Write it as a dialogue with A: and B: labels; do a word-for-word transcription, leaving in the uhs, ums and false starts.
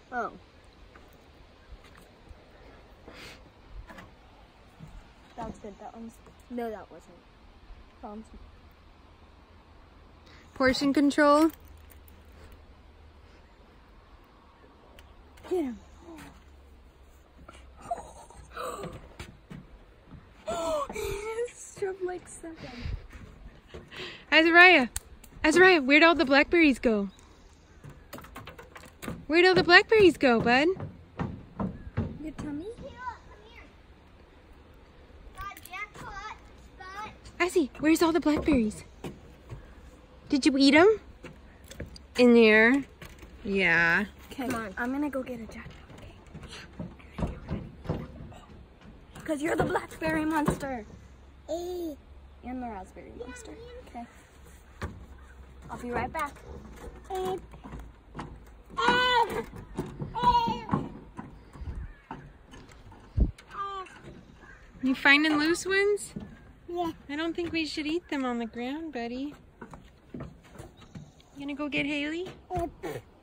A: Oh. That was good. That one's... No, that wasn't. That one's...
B: Portion control.
A: Get him. Struck like seven.
B: Azariah. Azariah, where'd all the blackberries go? Where'd all the blackberries go, bud?
A: Your tummy?
B: Azzy, where's all the blackberries? Did you eat them? In there. Yeah.
A: Okay, come on. I'm gonna go get a jackpot cake. And then get ready. Because you're the blackberry monster. And the raspberry monster. Okay. I'll be right back.
B: You finding loose ones?
A: Yeah.
B: I don't think we should eat them on the ground, buddy. You gonna go get Haley?